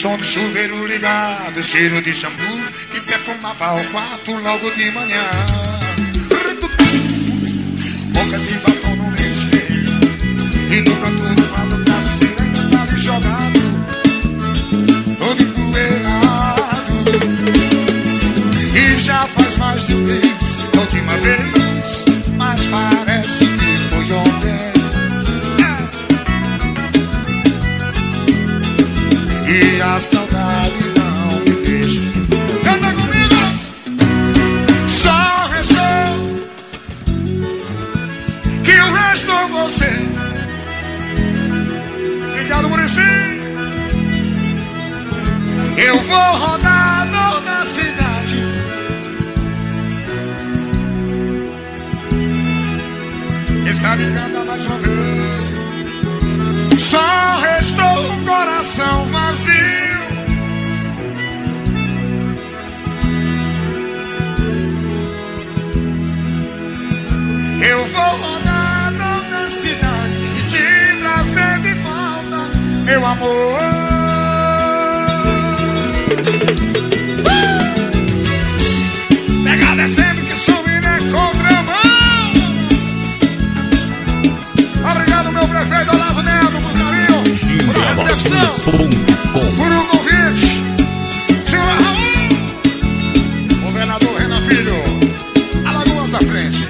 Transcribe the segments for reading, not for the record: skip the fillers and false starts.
som do chuveiro ligado, cheiro de shampoo que perfumava o quarto logo de manhã. Bocas de batom no meu espelho e do canto do lado da travesseiro ainda tá me jogado, todo empoeirado. E já faz mais de um mês, a última vez, mas parece que foi ontem. E a saudade não me deixa. Canta comigo! Só restou que o resto é você. Obrigado, Muricy. Eu vou rodar toda a cidade, quem sabe canta mais uma vez. Só restou um coração vazio. Eu vou rodar toda a cidade e te trazer de volta, meu amor. Pegada é sempre que subir é contramão. Obrigado, meu prefeito Olavo Neto, por carinho, por a recepção, por um convite. Senhor Raul, governador Renan Filho, Alagoas à frente.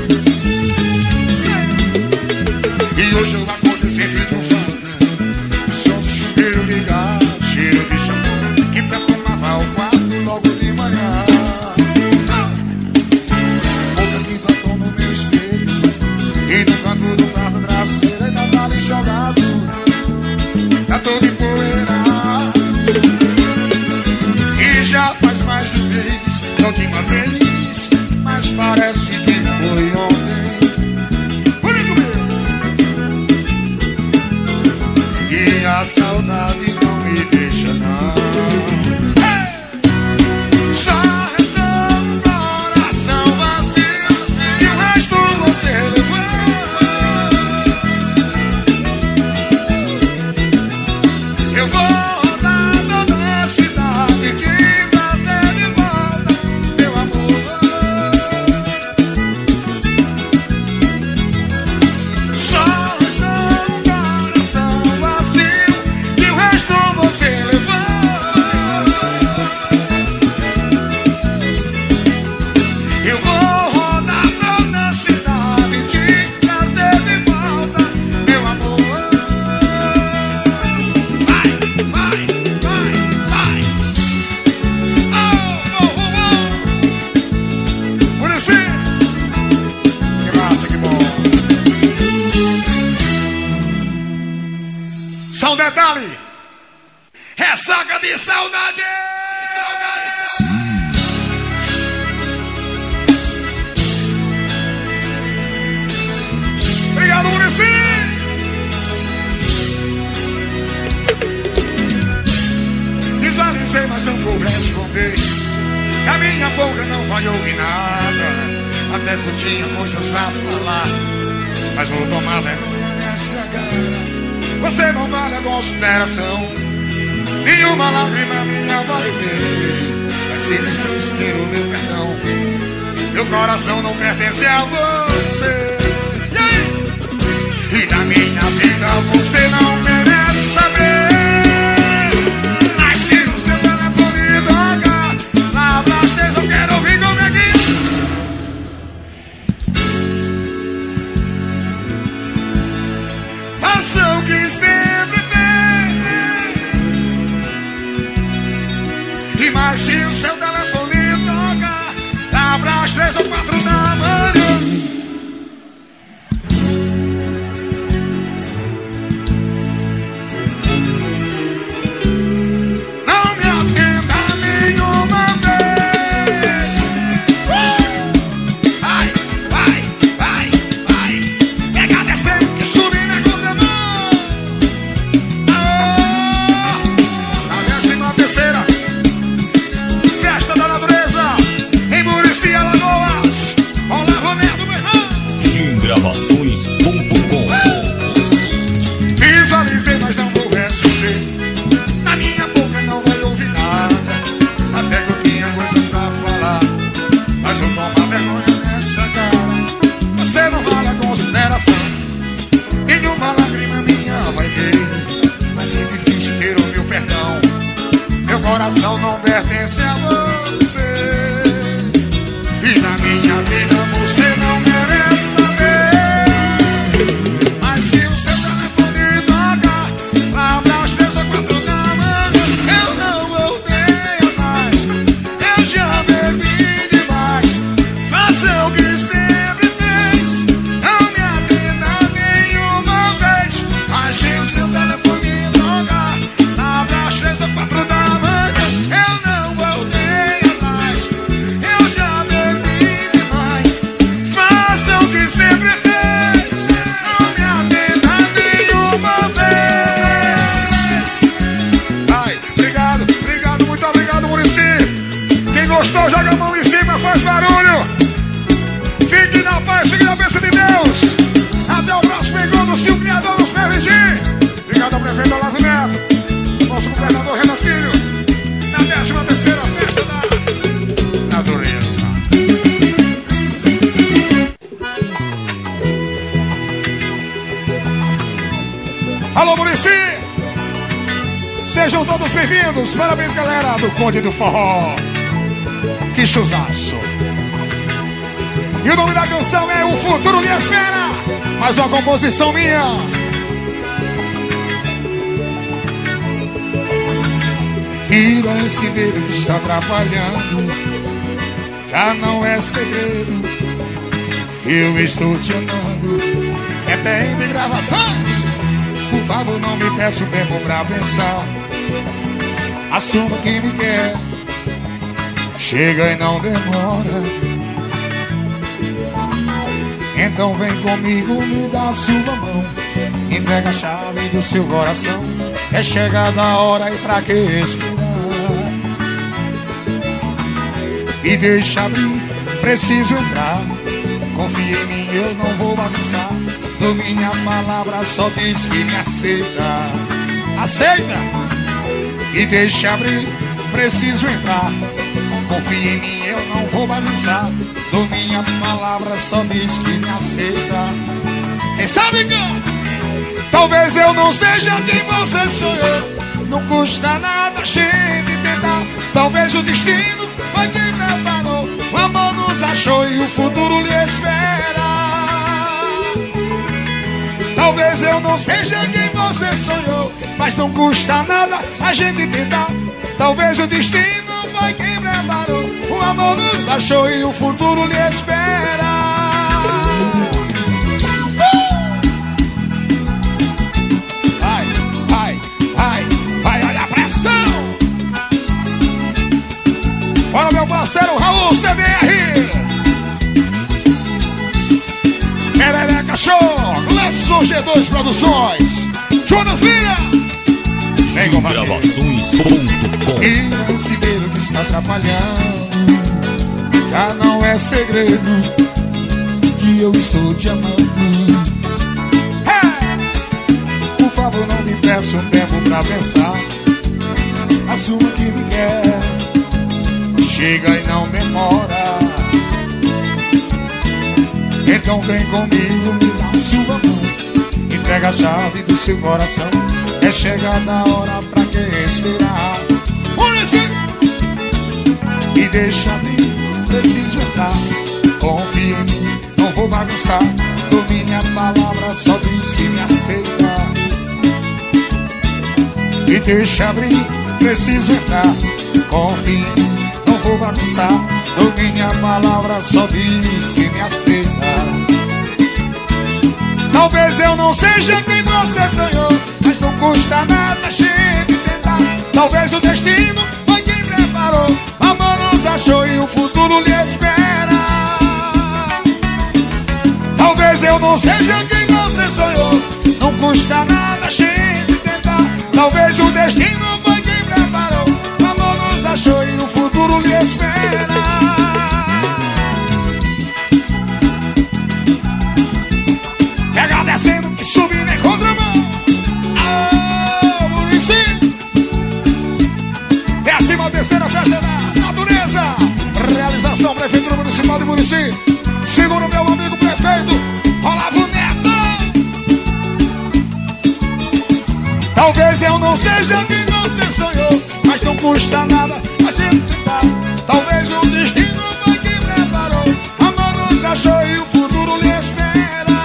E hoje eu acordei sempre trovando, som do chuveiro ligado, cheiro de shampoo que perfumava o quarto logo de manhã. Bocas de batom no meu espelho e no canto do quarto travesseiro ainda tá ali jogado, tá todo empoeirado. E já faz mais de um mês, da última vez, mas parece que foi ontem. Bonito meu! E a saudade não me deixa não. Só restou um coração vazio e o resto você levou. Eu vou rodar toda a cidade e te trazer de volta, meu amor. Só restou um coração vazio e o resto você levou. Eu vou rodar toda a cidade e te trazer de volta, meu amor. Que massa, que bom. Só um detalhe: ressaca de saudade. Obrigado, Muricy. Visualizei, mas não vou responder. A minha boca não vai ouvir nada. Até que eu tinha coisas pra falar, mas vou tomar vergonha nessa cara. Você não vale a consideração, nenhuma lágrima minha vai ver. Vai ser difícil ter o meu perdão. Meu coração não pertence a você. E aí? E da minha vida você não merece saber. Mas se o seu telefone tocar, lá pra vocês eu quero ouvir como é que faça o que sempre fez. E mais se o seu telefone tocar, lá pras 3 ou 4 da manhã. Não me atenda nenhuma vez. Vai, vai, vai, vai. Pegada é sempre que subir na contramão. Na 13ª Festa da Natureza em Muricy, Alagoas. Olá, Roberto, meu irmão. Gravações.com. Visualizei, mas não vou responder. Na minha boca coração não pertence a você. E na minha vida você não merece saber. Mas se o seu telefone tocar lá pras 3 ou 4 da manhã, eu não voltei mais. Eu já bebi demais. Faça o que sempre fez, não me atenda nenhuma vez. Mas se o seu telefone tocar lá pras 3 ou 4 da manhã, eu não voltei mais. Eu já bebi demais. Faça o que sempre fez, não me atenda nenhuma vez. Ai, obrigado, obrigado, muito obrigado, Muricy. Quem gostou, joga a mão em cima, faz barulho. Fique na paz, fique na bênção de Deus. Até o próximo encontro, se o Criador nos permitir. Obrigado ao prefeito Olavo Neto, nosso governador Renan Filho, na 13ª festa da natureza. Alô, Muricy! Sejam todos bem-vindos. Parabéns, galera do Conde do Forró. Que chuzaço! E o nome da canção é O Futuro Lhe Espera. Mais uma composição minha. Tira esse medo que está atrapalhando. Já não é segredo. Eu estou te amando. É tempo de gravações. Por favor, não me peça tempo pra pensar. Assuma quem me quer. Chega e não demora. Então vem comigo, me dá a sua mão. Entrega a chave do seu coração. É chegada a hora e pra que esperar? E deixa abrir, preciso entrar. Confia em mim, eu não vou bagunçar. Do minha palavra só diz que me aceita. Aceita! E deixa abrir, preciso entrar. Confia em mim, eu não vou bagunçar. Do minha palavra só diz que me aceita. Quem sabe canta? Talvez eu não seja quem você sonhou. Não custa nada a gente tentar. Talvez o destino foi quem preparou. O amor nos achou e o futuro lhe espera. Talvez eu não seja quem você sonhou, mas não custa nada a gente tentar. Talvez o destino foi quem preparou. O amor nos achou e o futuro lhe espera. Bora, meu parceiro Raul CDR. Perereca Show, Letson G2 Produções, Jonas Lira. Gravações.com. E esse medo que está atrapalhando já não é segredo que eu estou te amando. Por favor, não me peça um tempo pra pensar. Assuma que me quer. Chega e não demora. Então vem comigo, me dá a sua mão. Entrega a chave do seu coração. É chegada a hora pra que esperar. E deixa abrir, preciso entrar. Confia em mim, não vou bagunçar. Do minha palavra só diz que me aceita. E deixa abrir, preciso entrar. Confia em mim, não vou bagunçar. Do minha palavra só diz que me aceita. Talvez eu não seja quem você sonhou, mas não custa nada a gente tentar. Talvez o destino foi quem preparou. O amor nos achou e o futuro lhe espera. Talvez eu não seja quem você sonhou, não custa nada a gente tentar. Talvez o destino foi quem preparou. O amor nos achou e o futuro lhe espera. Pega descendo que subir nem contramão. Ah, Muricy. 13ª festa da natureza. Realização Prefeitura Municipal de Muricy. Segura meu amigo prefeito Olavo Neto. Talvez eu não seja quem você sonhou, mas não custa nada a gente tentar. Talvez o destino foi que preparou, amor nos achou e o futuro lhe espera.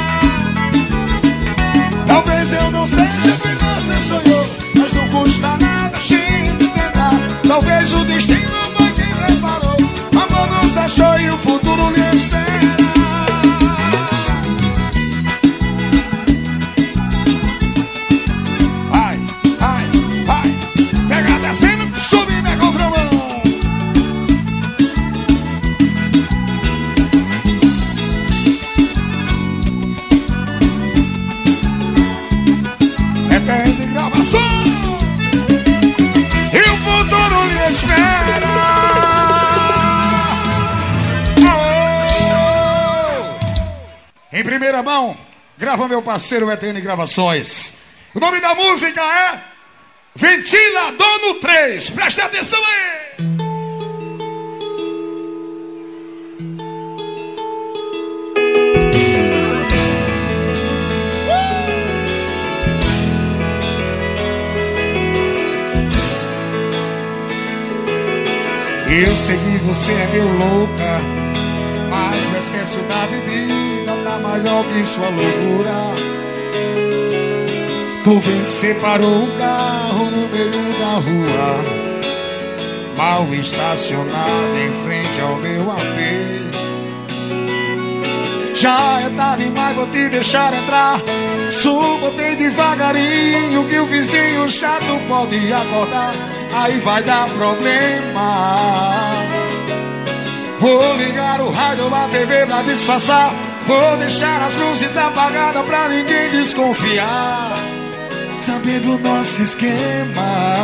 Talvez eu não seja o que você sonhou, mas não custa nada a gente tentar. Talvez o destino foi que preparou, amor nos achou e o futuro lhe espera. Em primeira mão, grava meu parceiro ETN Gravações. O nome da música é Ventilador no 3. Presta atenção aí! Eu sei que você é meu louca, mas o excesso da bebida tá maior que sua loucura. Tu vem separou um carro no meio da rua, mal estacionado em frente ao meu AP. Já é tarde demais, vou te deixar entrar. Suba bem devagarinho que o vizinho chato pode acordar. Aí vai dar problema. Vou ligar o rádio, a TV pra disfarçar. Vou deixar as luzes apagadas pra ninguém desconfiar, sabendo o nosso esquema.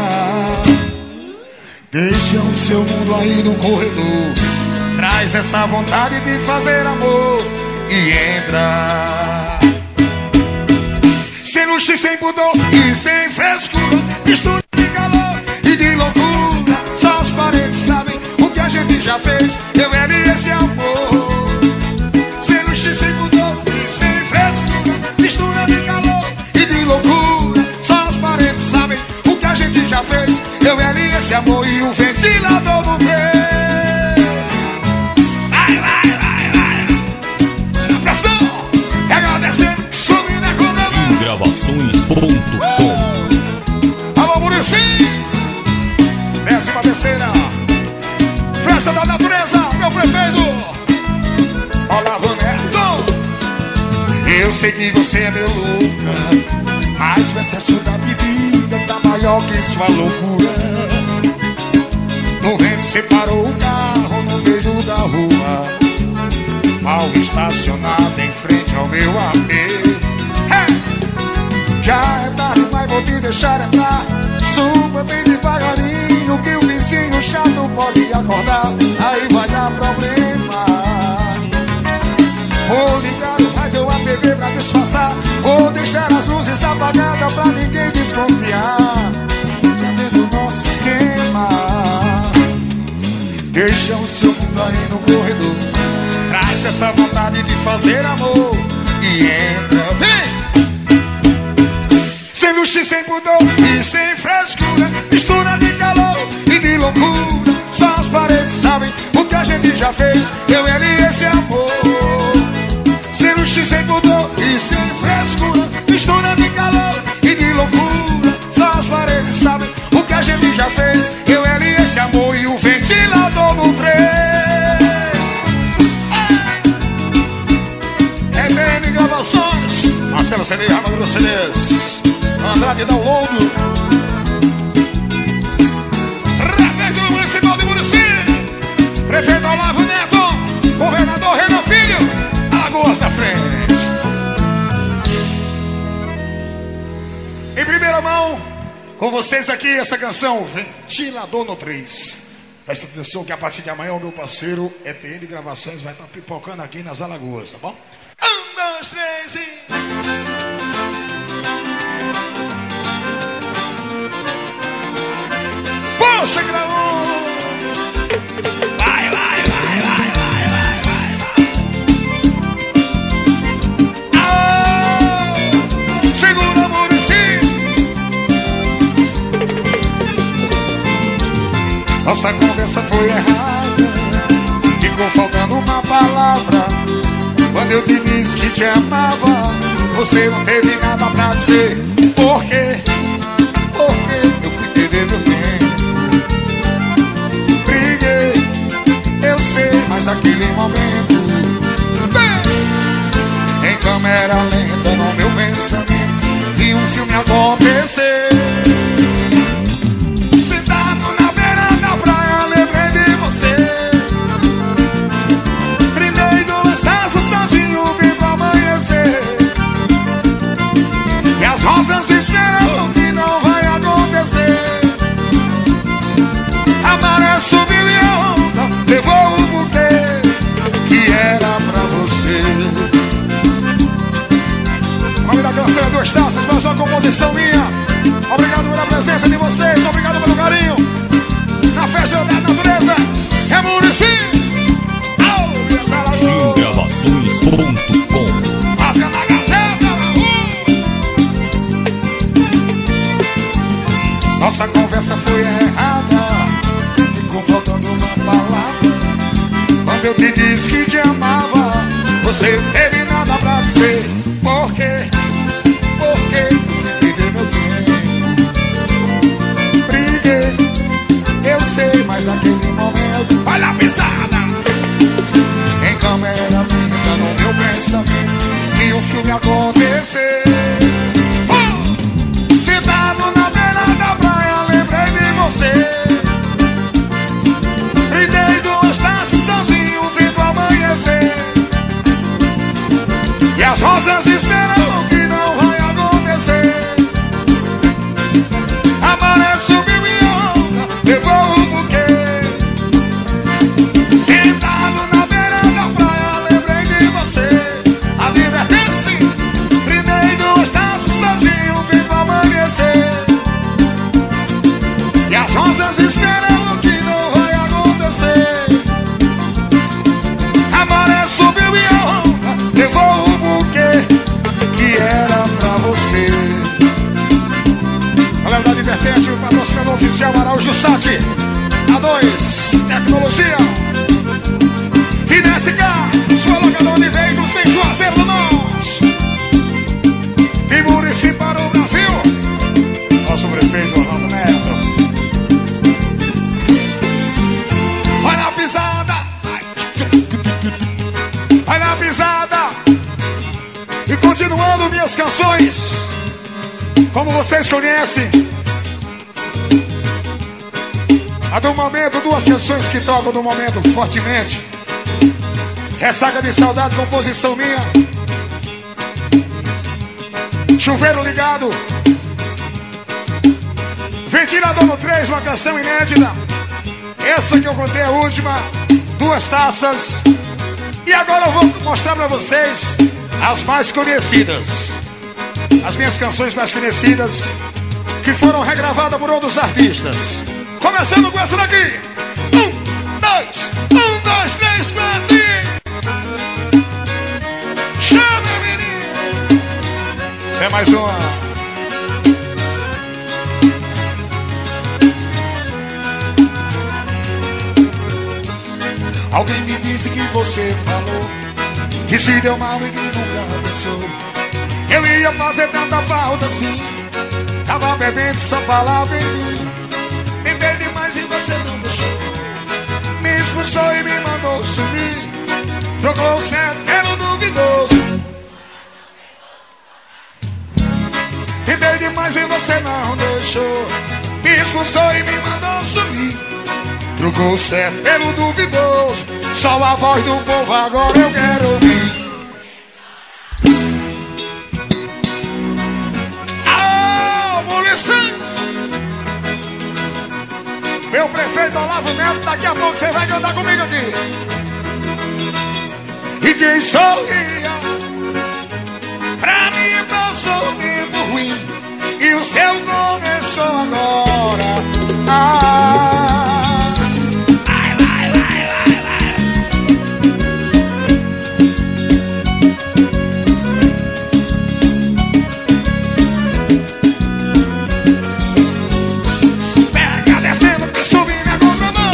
Deixa o seu mundo aí no corredor, traz essa vontade de fazer amor e entra. Sem luxo, sem pudor e sem frescura, mistura de calor e de loucura. Só as paredes sabem o que a gente já fez, eu e esse amor. Sem luxo, sem pudor e sem frescura, mistura de calor e de loucura. Só as paredes sabem o que a gente já fez, eu e esse amor. E o ventilador no 3. Vai, vai, vai, vai. Na pressão, agradecendo, subindo a conta. Gravações.com. Alô, Muricy. 13ª Festa da Natureza, meu prefeito Olavo Neto. Eu sei que você é meu louca, mas o excesso da bebida tá maior que sua loucura. No vento separou o carro no meio da rua, mal estacionado em frente ao meu AP. Já é tarde, mas vou te deixar entrar. Suba bem devagarinho que o vizinho chato pode acordar. Aí vai dar problema. Vou ligar o rádio, a TV pra disfarçar. Vou deixar as luzes apagadas pra ninguém desconfiar, sabendo o nosso esquema. Deixa o seu mundo aí no corredor, traz essa vontade de fazer amor e entra, vem! Sem luxo, sem pudor e sem frescura, mistura de calor e de loucura. Só as paredes sabem o que a gente já fez, eu e esse amor. Sem luxo, sem pudor e sem frescura, mistura de calor e de loucura. Só as paredes sabem o que a gente já fez, eu e esse amor. E o ventilador no 3. ETN Gravações, Marcelo CD, Ramadura CDs, Andrade Download. Prefeito Municipal de Muricy, Prefeito Olavo Neto, Governador Renan Filho, Alagoas da frente. Em primeira mão, com vocês aqui, essa canção Ventilador no 3. Presta atenção que a partir de amanhã o meu parceiro ETN Gravações vai estar pipocando aqui nas Alagoas, tá bom? 1, 2, 3 e... Poxa, gravou! Vai, vai, vai, vai, vai, vai, vai. Oh, segura, Muricy. Nossa conversa foi errada, ficou faltando uma palavra. Quando eu te disse que te amava, você não teve nada pra dizer. Por quê? Porque eu fui perder meu tempo. Briguei, eu sei, mas naquele momento, em câmera lenta no meu pensamento, vi um filme acontecer. Sentado na beira da praia, lembrei de você. Brindei 2 taças sozinho, vim pro amanhecer. E as rosas esperam que não vai acontecer. A maré subiu e a onda levou o buquê que era pra você. O nome da canção é 2 taças, mas uma composição minha. Obrigado pela presença de vocês, obrigado pelo carinho. Na festa da natureza, é Muricy. Simgravações.com. Rasga na Gazeta. Nossa conversa foi errada, ficou faltando uma palavra. Quando eu te disse que te amava, você não teve nada pra dizer. Por quê? Porque viver meu tempo. Briguei, eu sei, mas naquele momento, olha a pisada. Em câmera lenta no meu pensamento, vi o filme acontecer. Sentado na beira da praia, lembrei de você. Brindei 2 taças sozinho, vindo amanhecer. E as rosas esperam que não vai acontecer. A maré subiu e a onda levou o buquê. Sentado na beira da praia, lembrei de você. Advertência, brindei 2 taças sozinho, vindo amanhecer. E as rosas esperam que não vai acontecer. A maré subiu e a onda levou o buquê que era pra você. Galera da Advertência, o patrocinador oficial Araújo Sati. A2 Tecnologia. Finesse K, sua locadora de veículos, tem Juazeiro do Norte. E Muricy para o Brasil. Nosso prefeito Orlando Neto. Olha a pisada. Olha a pisada. E continuando minhas canções, como vocês conhecem, a do momento, 2 canções que tocam no momento fortemente. Ressaca de Saudade, composição minha. Chuveiro Ligado. Ventilador no 3, uma canção inédita. Essa que eu contei a última, 2 taças. E agora eu vou mostrar pra vocês as mais conhecidas. As minhas canções mais conhecidas, que foram regravadas por outros artistas. Começando com essa daqui. 1, 2, 1, 2, 3, 4. Chama, menino. Isso é mais uma. Alguém me disse que você falou que se deu mal e que nunca pensou. Eu ia fazer tanta falta assim. Tava bebendo, só falava em mim. Tentei demais e você não deixou. Me expulsou e me mandou sumir. Trocou o certo pelo duvidoso. Tentei demais e você não deixou. Me expulsou e me mandou sumir. Trocou o certo pelo duvidoso. Só a voz do povo agora eu quero ouvir. Meu prefeito Olavo Neto, daqui a pouco você vai cantar comigo aqui. E quem sorria pra mim passou o tempo ruim. E o seu começou agora. Vai, vai, vai, vai, vai. Pega descendo, subindo a contramão.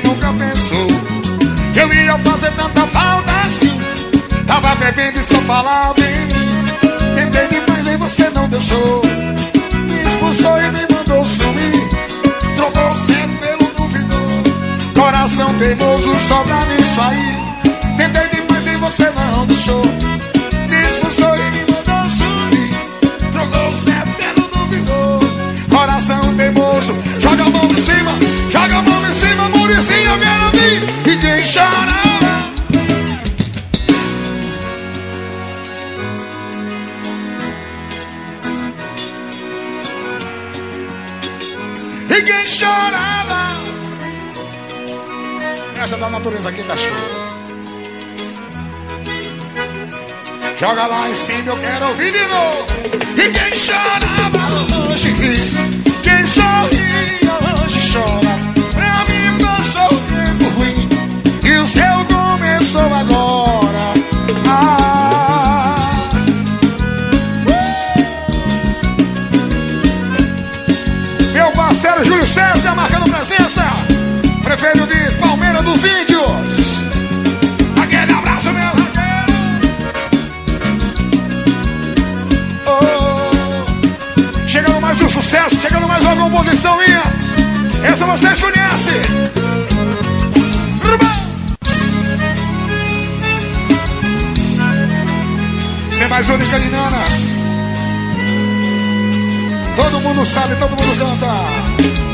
nunca pensou que eu ia fazer tanta falta assim. Tava bebendo e só falava em mim. Tentei demais e você não deixou. Me expulsou e me mandou sumir. Trocou o certo pelo duvidoso. Coração teimoso, sobra nisso aí. Tentei demais e você não deixou. Me expulsou e me mandou sumir. Trocou o certo pelo duvidoso. Coração teimoso. Joga a mão em cima, joga a mão em cima, Muricinho, eu quero ouvir. E quem chora? Ninguém chorava. Essa da natureza aqui tá show. Joga lá em cima, eu quero ouvir de novo. Ninguém chorava hoje. Quem sorria hoje chora. Pra mim passou o tempo ruim e o seu começou agora. Meu parceiro Júlio César marcando presença. Prefeito de Palmeira dos Índios. Aquele abraço, meu raqueiro. Oh. Chegando mais um sucesso, chegando mais uma composição minha. Essa vocês conhecem. Sem mais uma de Caninana. Todo mundo sabe, todo mundo canta.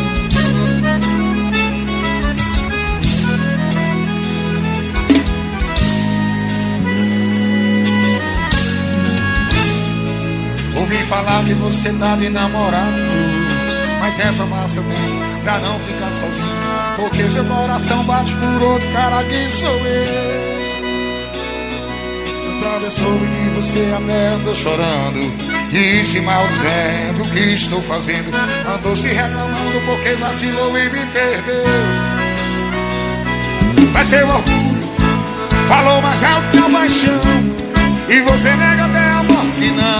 Ouvi falar que você tá me namorando, mas é só mais seu tempo pra não ficar sozinho, porque seu coração bate por outro cara que sou eu. Eu soube que você até andou chorando e se maldizendo o que estou fazendo. Andou se reclamando porque vacilou e me perdeu. Mas seu orgulho falou mais alto que a paixão, e você nega até a morte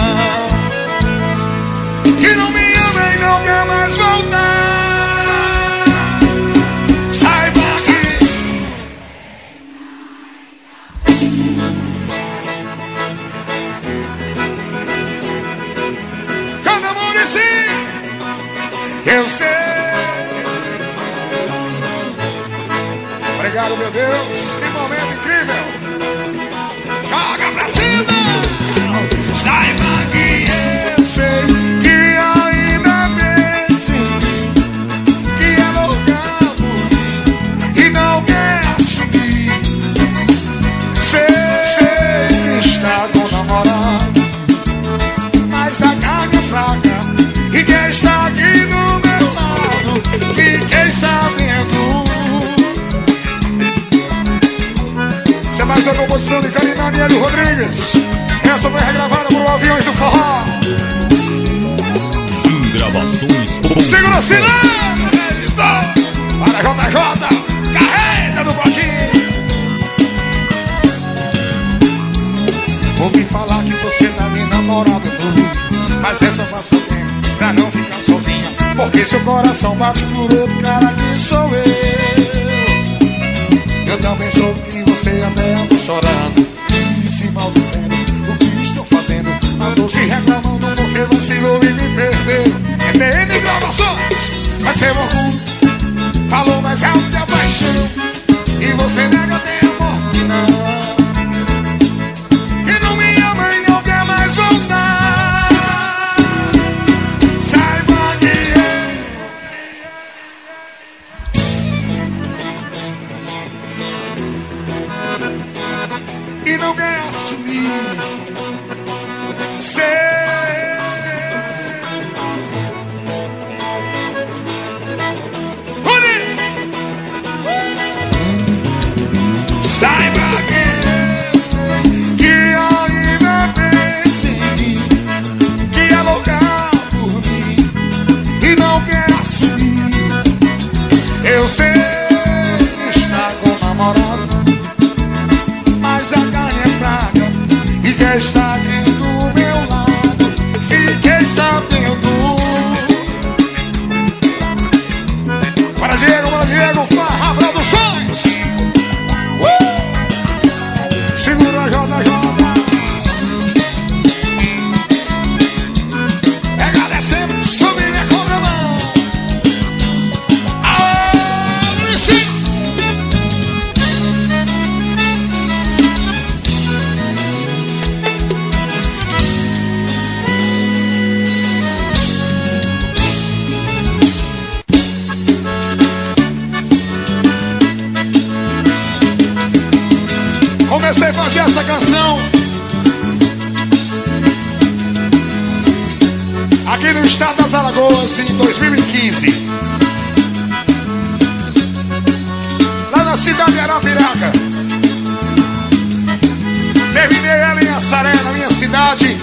que não me ama e não quer mais voltar. Saiba que canta, Muricy, eu sei. Obrigado, meu Deus, que momento incrível. Joga pra cima. Saiba que eu sei que ainda pensa que é louca por mim e não quer assumir. Sei que está com namorado, mas a carga é fraca e quem está aqui do meu lado, fiquei sabendo. Isso é mais uma composição de Karina Aniele Rodrigues. Essa foi regravada por Aviões do Forró. Sim, gravações. Segura o sinal, para JJ, carreta do botinho. Ouvi falar que você tá me namorando, mas é só passar tempo pra não ficar sozinha, porque seu coração bate por outro cara que sou eu. Eu também soube que você até andou chorando e se maldizendo o que estou fazendo. Andou se reclamando porque vacilou e me perdeu. ETN Gravações, mas seu orgulho falou mais alto que a paixão, e você nega até a morte que não me ama e não quer mais voltar. Saiba que e não quer assumir. Saiba que ainda pensa em mim, que é louca por mim e não quer assumir. Eu sei que está com namorado, mas a carne é fraca e quer estar aqui do meu lado. fazer essa canção aqui no estado das Alagoas em 2015, lá na cidade de Arapiraca. Terminei ela em Assaré, na minha cidade,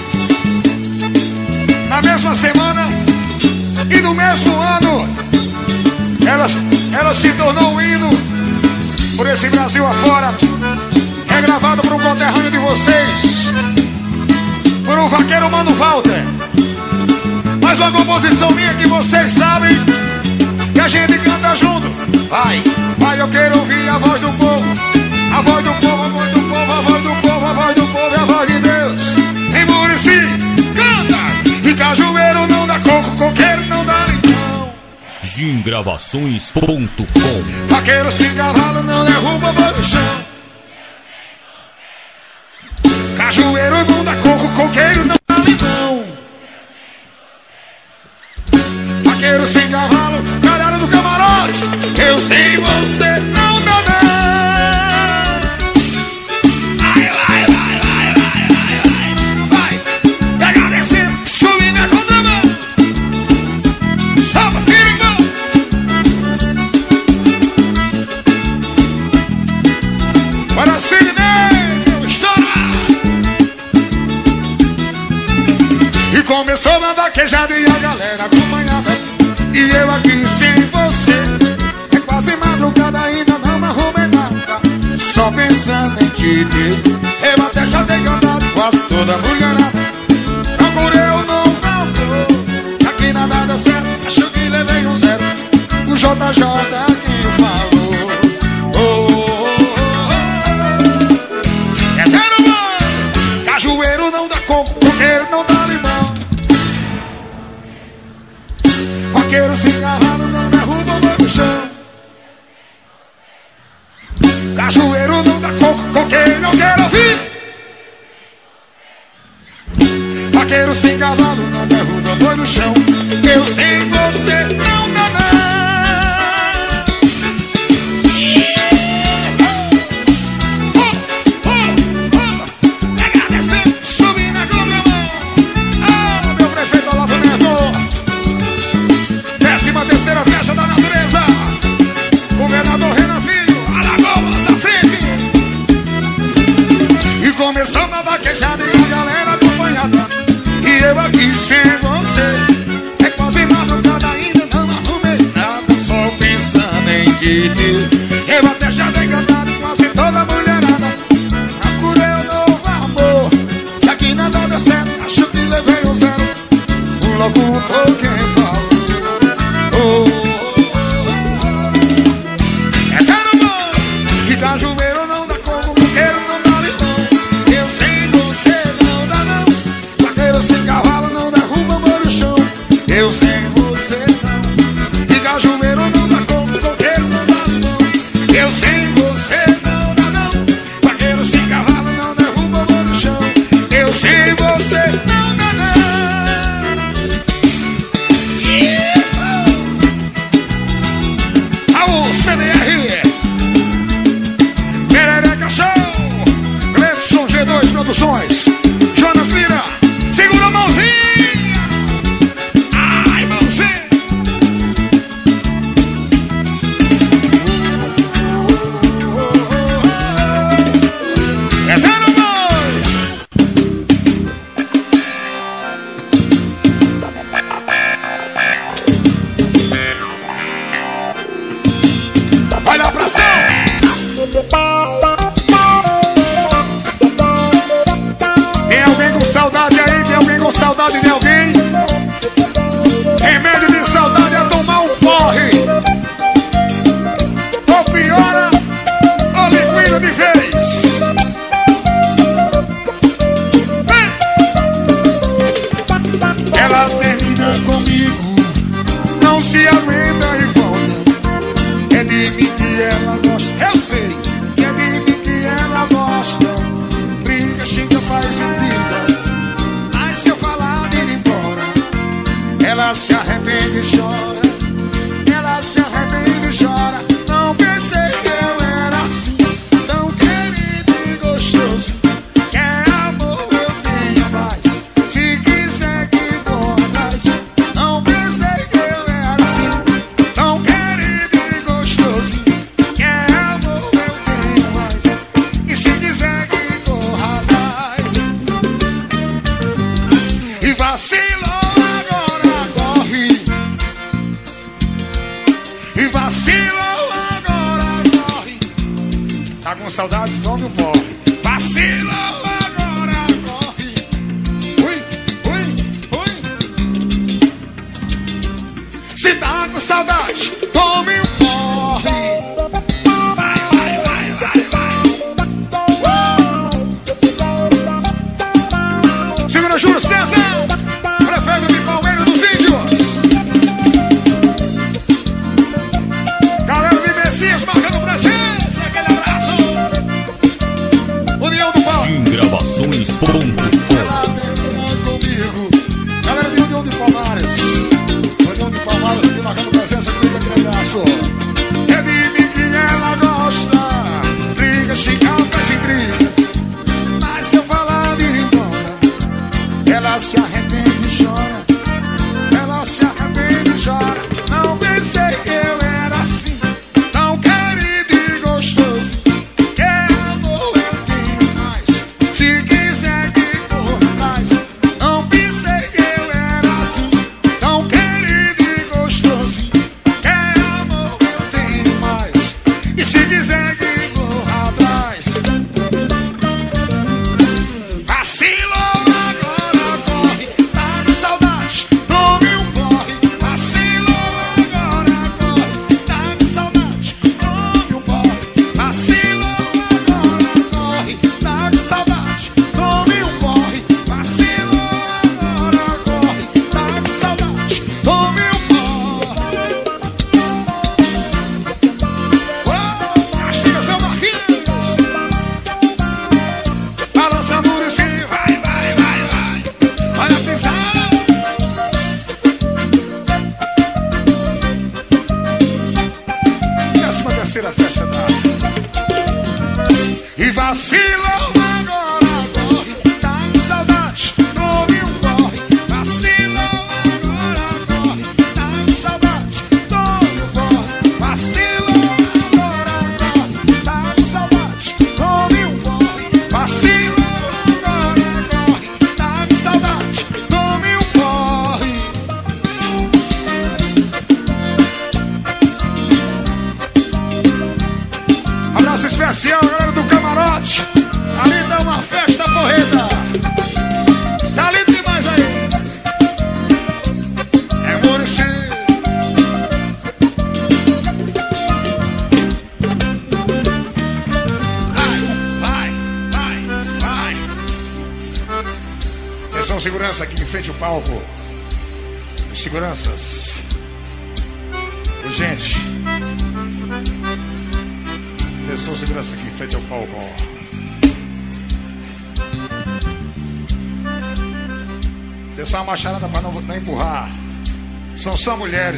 na mesma semana e no mesmo ano. Ela se tornou um hino por esse Brasil afora, regravado por um conterrâneo de vocês, por um vaqueiro Mano Walter. Mais uma composição minha que vocês sabem, que a gente canta junto. Vai, vai, eu quero ouvir a voz do povo, a voz do povo, a voz do povo, a voz do povo, a voz do povo e a voz de Deus. Em Murici, canta! E cajueiro não dá coco, coqueiro não dá limão. Gingravações.com. Vaqueiro sem cavalo não derruba boi no chão. Cajueiro não dá coco, coqueiro não dá limão. Vaqueiro sem cavalo, caralho do camarote. Eu sei, você não dá não. Vai, vai, vai, vai, vai, vai, vai. Pega descendo, subir na contramão. Salva, tira em mão. Para Sidney, estoura. E começou uma vaquejada e a galera acompanhava. E eu aqui sem você, é quase madrugada, ainda não arrumei nada, só pensando em te ter. Eu até já dei cantado quase toda mulherada. Procurei o novo amor, aqui nada deu certo, acho que levei um zero. O JJ quem falou. Oh, oh, oh, oh. É zero, mano. Cajueiro não dá coco, coqueiro não dá limão. Vaqueiro sem cavalo não derruba boi no chão. Cajueiro não dá coco, coqueiro não quero ouvir. Vaqueiro sem cavalo não derruba boi no chão. Eu sem você não dá não. Pega descendo, subir na contramão. Ah, meu prefeito Olavo Neto, 13ª festa da natureza. Governador Renan Filho, Alagoas à frente. E começou uma vaquejada e a galera acompanhada. E eu aqui sem você, é quase madrugada, ainda não arrumei nada, só pensando em te ter. Eu até já dei cantado quase toda mulherada. Procurei um novo amor, e aqui nada deu certo, acho que levei um zero. O locutor quem falou. Oh, é zero, mano. E cajueiro não dá coco, coqueiro não dá limão. Eu sem você não dá não. Vaqueiro sem cavalo não derruba boi no chão. Eu sem você não. E cajueiro não dá coco, coqueiro não dá limão. Eu sem você não dá não. Vaqueiro sem cavalo não derruba boi no chão. Eu sem você não dá não. CDR, Perereca Show, Gledson G2 Produções, Jonas Lira, segura a mãozinha. Ai, mãozinha. É zero, mãe. Olha pra cima. Tem alguém com saudade aí? Tem alguém com saudade de alguém? Remédio de saudade é tomar um porre. Ou piora, ou liquida de vez. Vem. Ela termina comigo, não se aguenta e volta. É de mim que ela gosta, eu sei que é de mim que ela gosta. Briga, xinga, faz intrigas, mas se eu falar de ir embora, ela se arrepende e chora. Ela se arrepende e chora. Não pensei que eu era assim, tão querido e gostoso. Tá com saudade, tome um porre. Vacilou, agora corre. Ui, ui, ui. Se tá com saudade, tome um porre. Vai, vai, vai, vai, vai. Segura Júlio César, prefeito de Palmeiras dos Índios. Galera de Messias marcando presença. Aquele abraço. União do Pau. Gravações.com. Galera de União de Palmares. União de Palmares aqui marcando presença comigo. Aquele abraço. É Bibi que ela gosta. Briga, chicanas e intrigas. Mas se eu falar de ir embora, ela se arrepende e chora. Ela se arrepende e chora. Não pensei que eu era assim, tão querido e gostoso. Que amor eu tenho mais, se quiser que corra atrás. Não pensei que eu era assim, tão querido e gostoso. Que amor eu tenho mais, e se quiser que corra atrás. Vacilou, agora corre. Tá com saudade, tome um porre. Vacilou, agora corre. Tá com saudade, tome um porre. Vacilou, agora corre. Tá com saudade, tome um porre. Vacilou, agora corre. Tá com saudade, tome um porre. Castiga seu Marquinhos. Balançando o si, vai, vai, vai, vai. Olha a pisada. 13ª festa da. E vacilou, agora corre. Tá com saudade, tome um porre. Vacilou, agora corre. Tá com saudade, tome um porre. Vacilou, agora corre. Tá com saudade, tome um porre. Vacilou, agora corre. Tá com saudade, tome um porre. Abraço especial, galera do camarote. Ali dá uma festa porreta. Tá lindo demais aí. É Muricy. Vai, vai, vai, vai. Atenção, segurança aqui em frente ao palco. Seguranças. Gente. Atenção, segurança aqui em frente ao palco. Atenção, uma macharada para não empurrar. São só mulheres.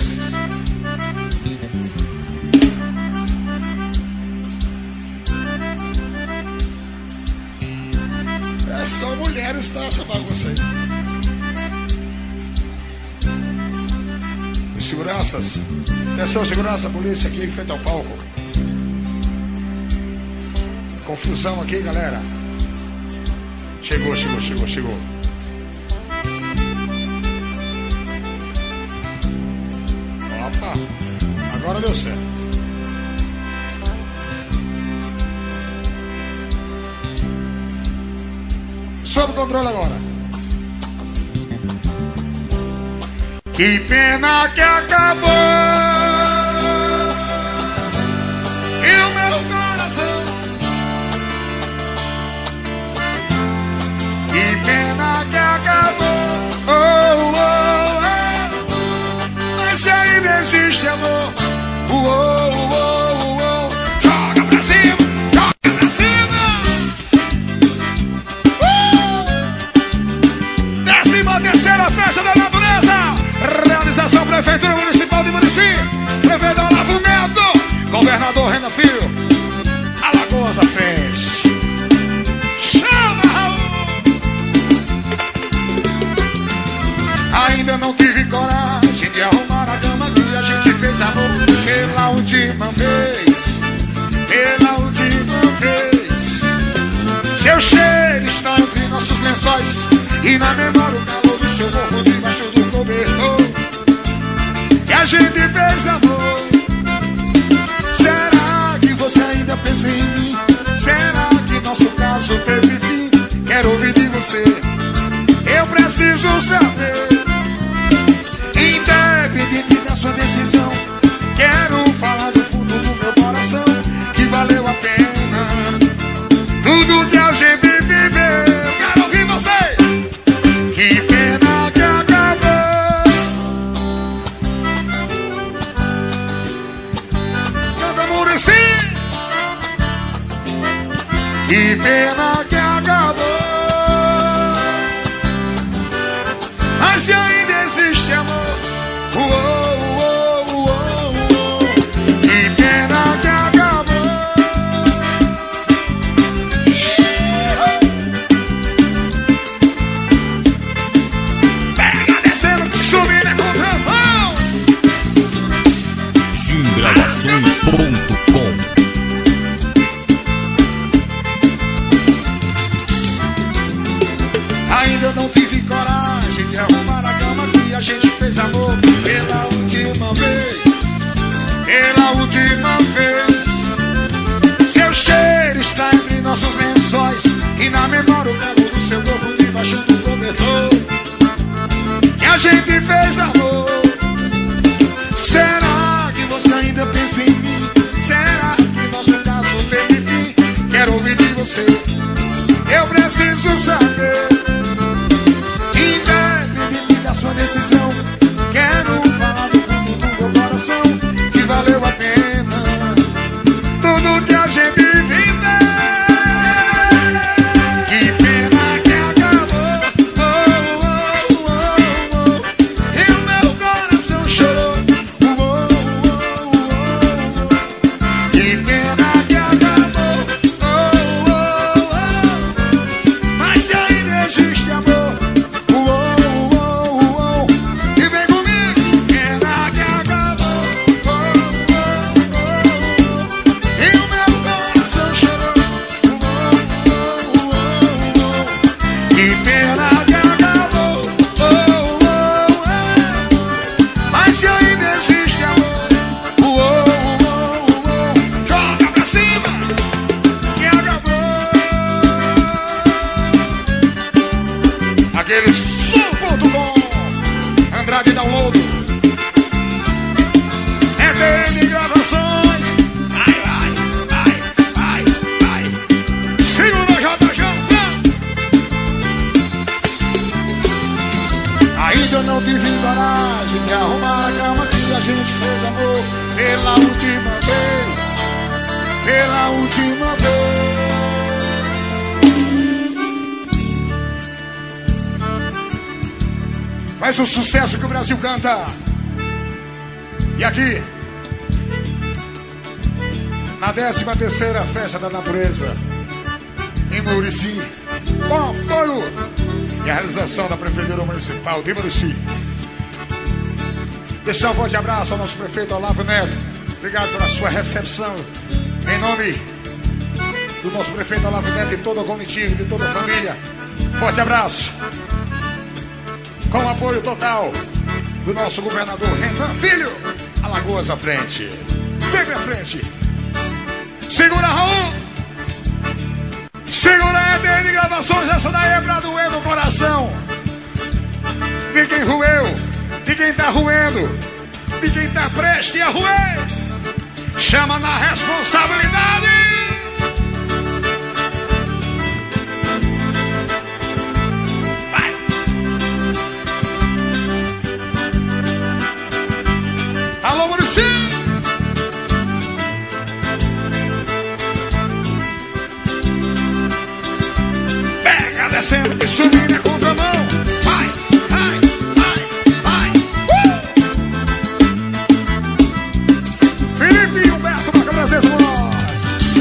É só mulheres, tá? Essa bagunça aí. Os seguranças. Atenção, segurança, polícia aqui em frente ao palco. Confusão aqui, galera. Chegou, chegou, chegou, chegou. Opa, agora deu certo. Sob controle agora. Que pena que acabou. E o meu coração. Que pena que acabou. Oh, oh, oh. Mas se ainda existe amor. Oh, oh, oh, oh. Joga pra cima, joga pra cima. 13ª festa da natureza. Realização Prefeitura Municipal de Muricy. Prefeito Olavo Neto. Governador Renan Filho. Alagoas à frente. Chama, Raul. Ainda não tive coragem de arrumar a cama que a gente fez amor pela última vez. Pela última vez. Seu cheiro está entre nossos lençóis e na memória o calor do seu corpo debaixo do cobertor. Que a gente fez amor. Será que você ainda pensa em mim? gente viveu. Quero ouvir vocês. Que pena que acabou. Canta Muricy. Que pena que acabou. Mas se ainda existe amor, que pena que acabou. Pega descendo que subir é contramão. Simgravações.com. Ainda não tive coragem de arrumar a cama que a gente fez amor pela última vez. Pela última vez. Seu cheiro está entre nossos lençóis e na memória o calor do seu corpo debaixo do cobertor que a gente fez amor. Será que você ainda pensa em mim? Será que nosso caso teve fim? Quero ouvir de você. Eu preciso saber. Independente da sua decisão, quero falar do fundo do meu coração que valeu a pena tudo que a gente viveu. Que pena que acabou. E o meu coração chorou. Que pena que acabou. Mas se ainda existe amor. Aquele som.com, Andrade Download, ETN Gravações. Vai, vai, vai, vai, vai. Segura JJ. Ainda não tive coragem de arrumar a cama que a gente fez amor pela última vez. Pela última vez. Mas o sucesso que o Brasil canta. E aqui, na 13ª Festa da Natureza, em Muricy, com apoio e a realização da Prefeitura Municipal de Muricy. Deixar um forte abraço ao nosso prefeito Olavo Neto. Obrigado pela sua recepção. Em nome do nosso prefeito Olavo Neto e toda a comitiva e de toda a família. Forte abraço. Com o apoio total do nosso governador Renan Filho. Alagoas à frente. Sempre à frente. Segura, Raul. Segura a ETN Gravações. Essa daí é pra doer no coração de quem roeu, de quem tá roendo, de quem tá prestes a roer. Chama na responsabilidade. Alô, Muricy! Pega descendo e subir na contramão. Vai, vai, vai, vai. Felipe e Humberto, marca Brasil, nós.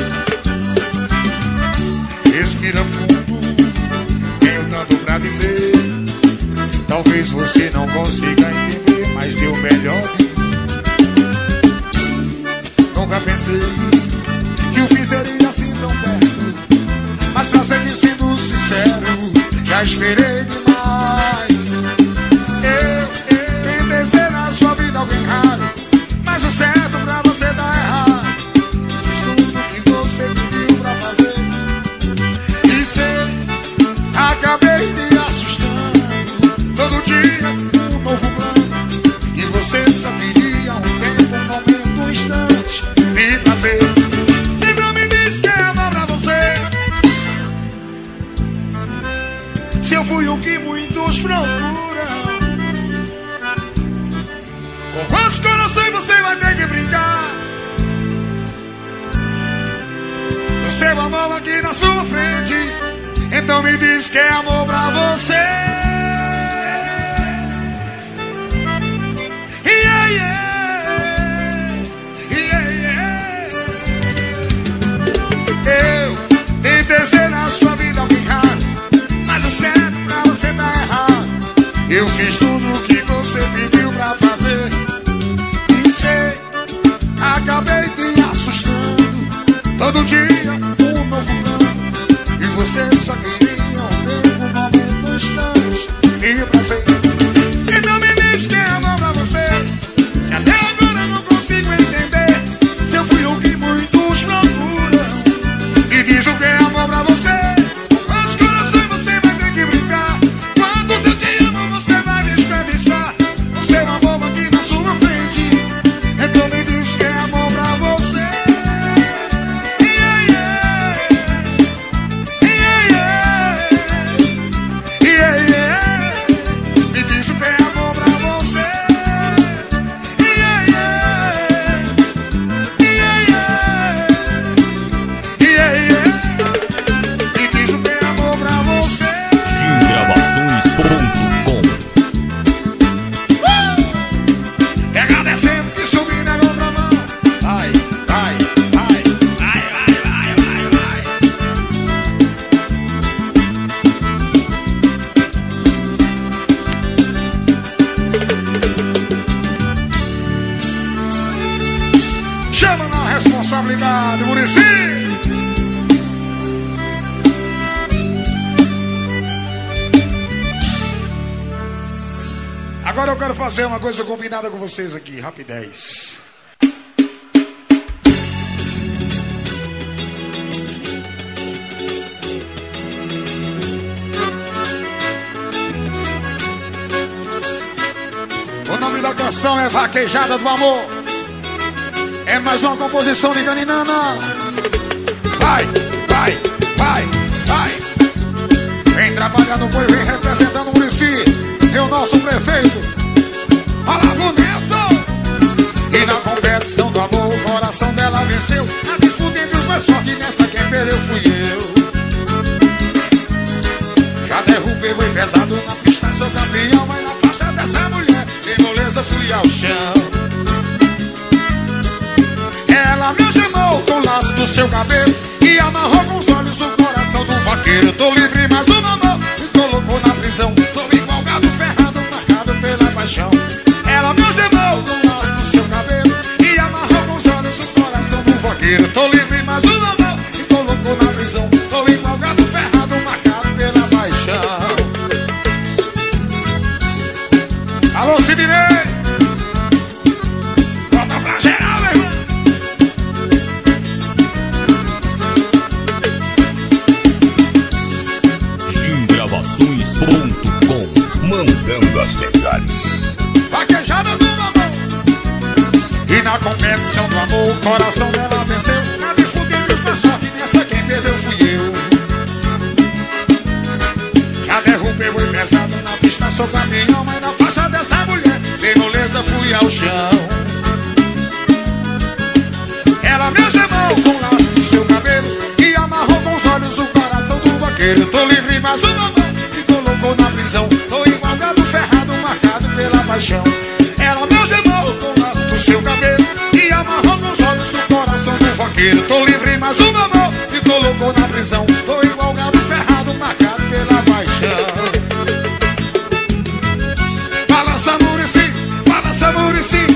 Respira fundo, tenho tanto pra dizer. Talvez você não consiga entender, mas deu melhor de mim. Nunca pensei que o fim seria assim tão perto, mas pra seguir sendo sincero, já esperei demais. Eu tentei ser na sua vida alguém raro, mas o certo pra você dá errado. Fiz tudo que você pediu pra fazer e sei, acabei me assustando. Todo dia um novo plano, e você só queria um tempo, um momento, um instante me fazer. Então me diz que é amor pra você. eu fui o que muitos procuram. Com quantos corações você vai ter que brincar? O seu amor aqui na sua frente. Então me diz que é amor pra você. Yeah, yeah. Yeah, yeah. Eu tentei ser na sua vida obrigado, mas o certo pra você tá errado. Eu fiz tudo o que você pediu pra fazer e sei, acabei te assustando. Todo dia um novo plano, e você só queria ter um momento distante e prazer. E não me diz que é amor pra você, se até agora eu não consigo entender. Se eu fui o que muitos procuram, e diz o que é amor pra você. Quantos corações você vai ter que brincar? Quantos eu te amo você vai desperdiçar? O seu amor aqui na sua frente. Então me diz que é amor pra você. Yeah, yeah. Yeah, yeah. Yeah, yeah. Me diz o que é amor pra você. Yeah, yeah. Yeah, yeah. Yeah, yeah. Me diz o que é amor pra você. Gravações.com. Pega descendo que subir na contramão. Vai, vai, vai, vai, vai, vai, vai, vai. Chama na responsabilidade, Muricy. Agora eu quero fazer uma coisa combinada com vocês aqui, rapidez. O nome da canção é Vaquejada do Amor. É mais uma composição de Caninana. Vai, vai, vai, vai. Vem trabalhar no boi, vem representando o Muricy. É o nosso prefeito Olavo Neto. E na competição do amor, o coração dela venceu. A disputa entre os mais fortes, nessa quem perdeu fui eu. Já derrubei boi pesado na pista, sou campeão. Mas na faixa dessa mulher, de moleza fui ao chão. Ela me algemou com o laço do seu cabelo e amarrou com os olhos o coração do vaqueiro. Tô livre, mas o amor me colocou na prisão. Tô empolgado, ferrado, marcado pela paixão. Ela me algemou com o laço do seu cabelo e amarrou com os olhos o coração do vaqueiro. Tô livre, mas o amor me colocou na prisão. Tô empolgado, ferrado, marcado pela paixão. Alô, Sidney! Bota pra geral, meu irmão! Gravações.com. Mandando as detalhes. Vaquejada do amor. E na competição do amor, o coração dela venceu. Na disputa entre os mais fortes, nessa quem perdeu fui eu. Já derrubei boi pesado na pista, sou caminhão. Mas na faixa dessa mulher, de moleza fui ao chão. Ela me algemou com o laço do seu cabelo e amarrou com os olhos o coração do vaqueiro. Tô livre, mas o amor me colocou na prisão. Tô empolgado, ferrado, marcado pela paixão. Ela me algemou com o laço do seu cabelo e amarrou com os olhos o coração do vaqueiro. Tô livre, mas o amor me colocou na prisão. Tô empolgado, ferrado, marcado pela paixão. Balança, Muricy, balança, Muricy.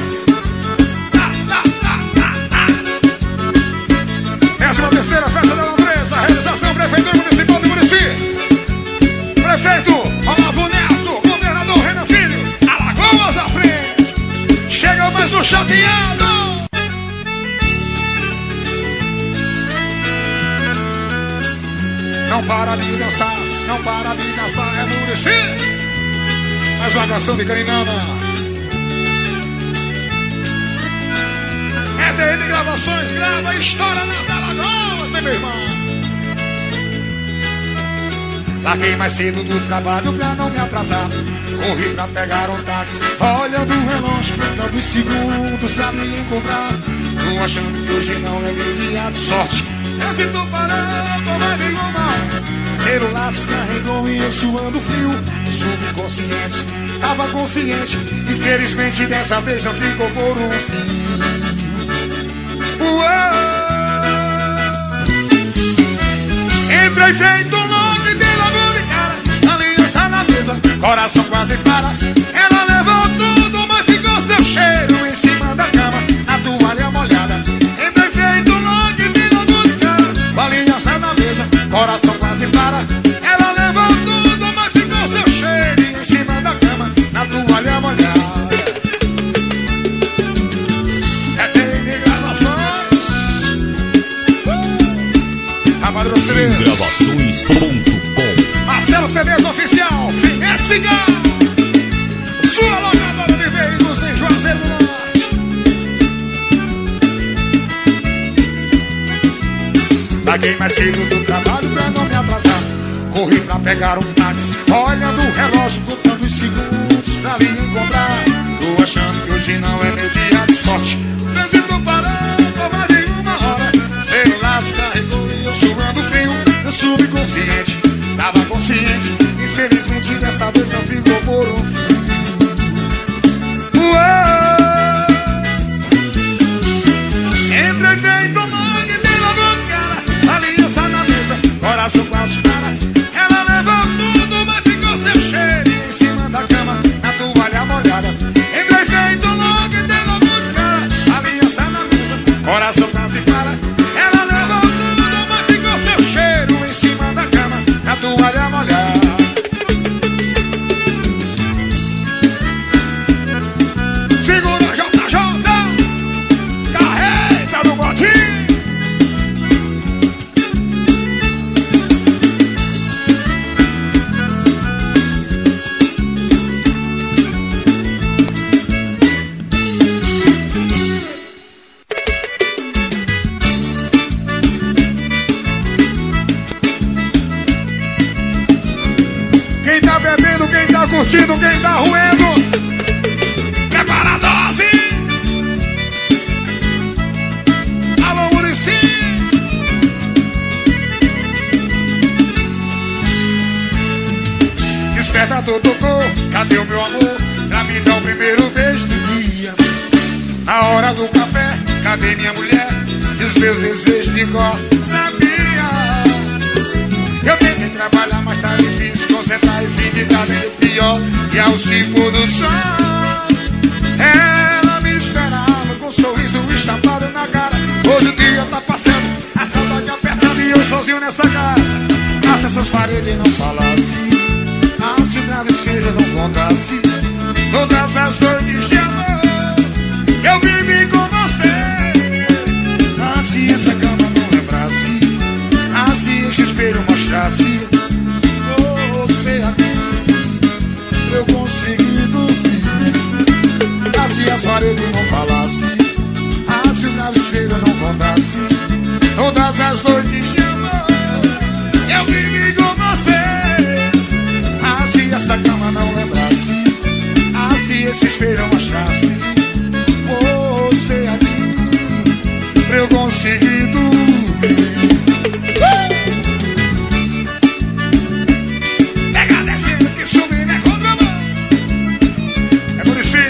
13ª Festa da Lambresa, realização Prefeitura Municipal de Muricy. Prefeito Olavo Neto, governador Renan Filho, Alagoas à frente. Chega mais no chateado. Não para de dançar, não para de dançar, é Muricy. Mais uma canção de Caninana. É DN Gravações, grava e estoura nas Alagoas, hein, meu irmão? Larguei mais cedo do trabalho pra não me atrasar. Corri pra pegar um táxi, olhando o relógio, contando os segundos pra me encontrar. Tô achando que hoje não é meu dia de sorte. Trânsito parado, mas ligou mal. Celular se carregou e eu suando frio. O subconsciente tava consciente. Infelizmente dessa vez já ficou por um fio. Entrei feito louco e dei logo de cara. Aliança na mesa, coração quase para. Ela levou tudo, mas ficou seu cheiro em cima da cama, na toalha molhada. Entrei feito louco e dei logo de cara. Aliança na mesa, coração quase para. Ela levou tudo, mas ficou seu cheiro em cima da cama, na toalha molhada. Gravações.com Marcelo CDs Oficial, FINESG, sua locadora de veículos em Juazeiro do Norte. Larguei mais cedo do trabalho pra não me atrasar. Corri pra pegar um táxi, olhando o relógio, contando os segundos pra me encontrar. Tô achando que hoje não é meu dia de sorte. Trânsito parado por mais de uma hora. Celular se carregou e eu suando frio. Eu subconsciente tava consciente. Infelizmente dessa vez eu fico por um fio. Entrei feito mangue e dei logo de cara. Aliança na mesa, coração quase para. Ela levou tudo, mas ficou seu cheiro em cima da cama, na toalha molhada. Entrei feito logo e dei logo de cara. Aliança na mesa, coração quase para. Ela levou tudo, mas ficou seu cheiro em cima da cama, na toalha molhada. Segura JJ, carreta do botinho. Quem tá bebendo, quem tá curtindo, quem tá roendo, prepara a dose. Alô, Muricy. Despertador tocou, cadê o meu amor? Pra me dar o primeiro beijo do dia. Na hora do café, cadê minha mulher? E os meus desejos de igual sabia. Eu tentei trabalhar, mas tá difícil concentrar e fim de tarde é pior. E ao ciclo do sol, ela me esperava com um sorriso estampado na cara. Hoje o dia tá passando, a saudade apertando e eu sozinho nessa casa. Ah, se essas paredes não falassem, ah, se o travesseiro não contasse todas as noites de amor eu vivi com você. Ah, se essa cama não lembrasse, ah, se esse espelho mostrasse você aqui, eu consegui dormir. Ah, se as paredes não falassem, ah, se o travesseiro não contasse todas as noites de amor eu vivi com você. Ah, se essa cama não lembrasse, ah, se esse espelho mostrasse você aqui, pra eu conseguir dormir. Pega descendo que subir é contramão. É Muricy,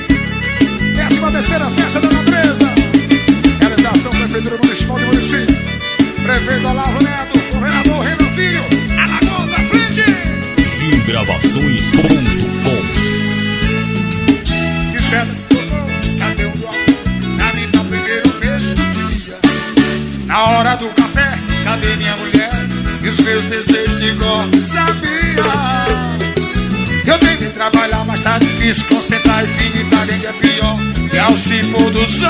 13ª festa da natureza. Realização Prefeitura Municipal de Muricy. Prefeito Olavo Neto, governador Renan Filho, Alagoas à frente. Gravações.com Espera, cadê o meu amor? Pra me dar o primeiro beijo do dia. Na hora do café, cadê minha mulher? E os meus desejos de cor sabia. Eu tentei trabalhar, mas tá difícil concentrar e fim de tarde ainda é pior. E ao se pôr do sol,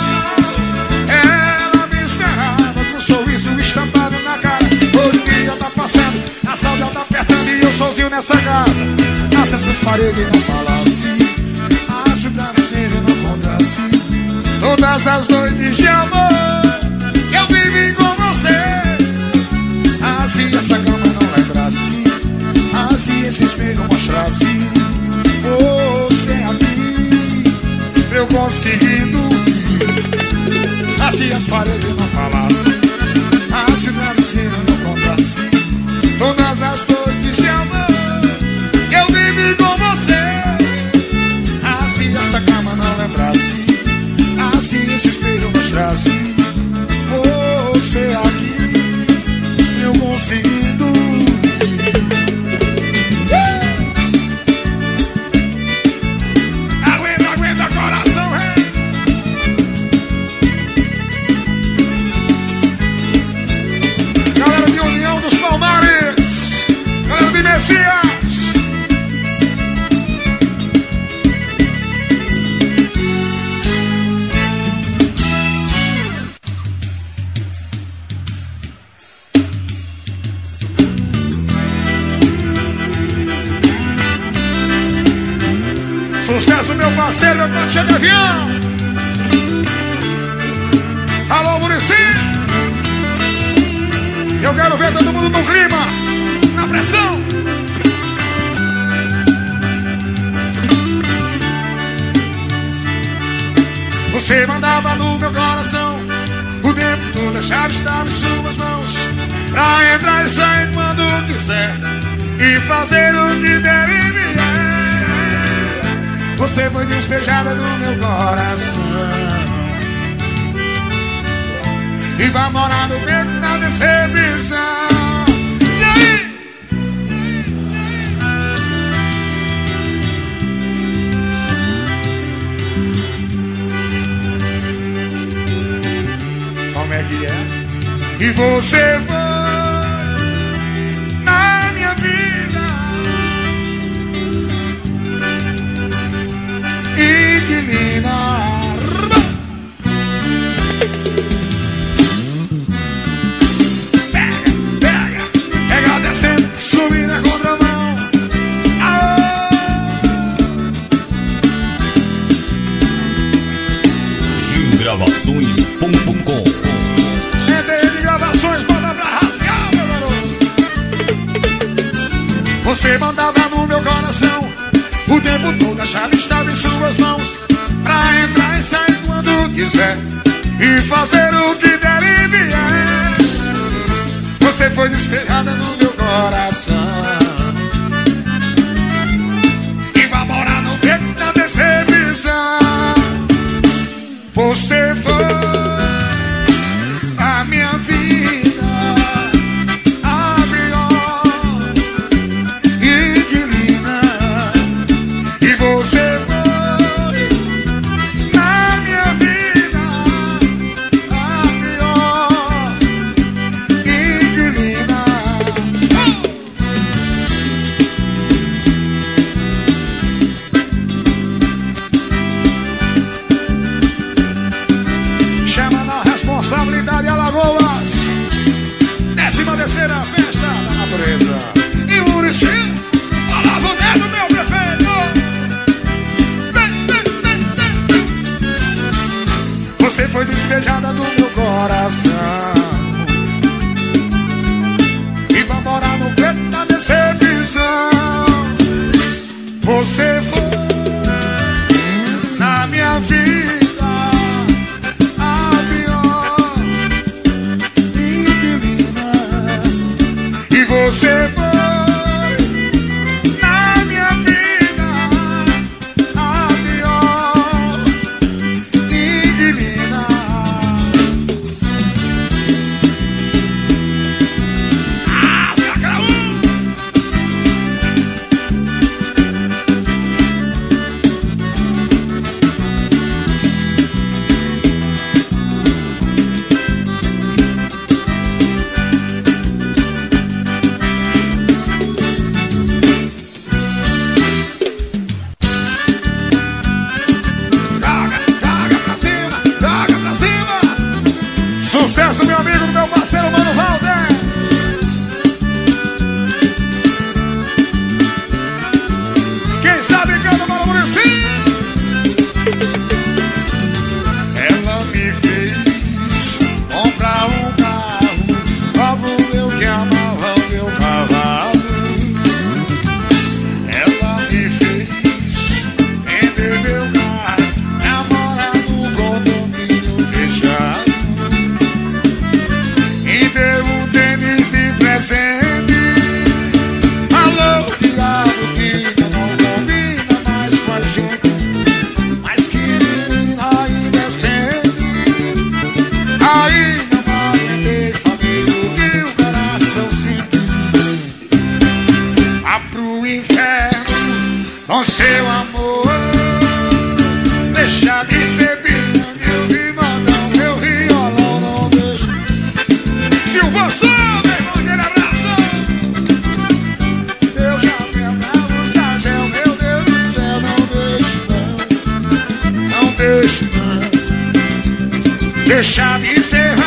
ela me esperava com um sorriso estampado na cara. Hoje o dia tá passando, a saudade tá apertando e eu sozinho nessa casa. Ah, se essas paredes não falassem, ah, se o travesseiro não contasse todas as noites de amor eu vivi com você. Ah, se essa cama não lembrasse, conseguindo. Assim as paredes não falassem, assim o travesseiro não contasse todas as noites de amor que eu vivi com você. Assim essa cama não lembrasse, assim esse espelho mostrasse você aqui, eu conseguindo. Aguenta coração, rei. Galera de União dos Palmares, galera de Messias. Sucesso, meu parceiro, meu parceiro de avião. Alô, Muricy. Eu quero ver todo mundo no clima, na pressão. Você mandava no meu coração o tempo todo, a chave estava em suas mãos, pra entrar e sair quando quiser e fazer o que der e vier. Você foi despejada do meu coração e vai morar no meio da decepção. E aí? Como é que é? E você foi na minha vida, inquilina. Pega descendo, subir na contramão. Gravações.com. EDM Gravações, bota pra rasgar, meu garoto. Você mandava no meu coração o tempo todo, a chave estava em suas mãos, pra entrar e sair quando quiser e fazer o que der e vier. Você foi despejada no meu coração e vai morar no beco da decepção. Você foi a minha vida, a pior inquilina. E você foi na minha vida, a pior inquilina. Chama na responsabilidade Alagoas, 13ª festa da natureza. E o Muricy, Olavo Neto, meu prefeito. Você foi despejada do meu coração e vai morar no beco da decepção. Você foi na minha vida, você foi na minha vida, a pior inquilina. meu irmão, aquele abraço. Eu já tentava usar gel, meu Deus do céu, não deixe não. Não deixe não. Deixa de ser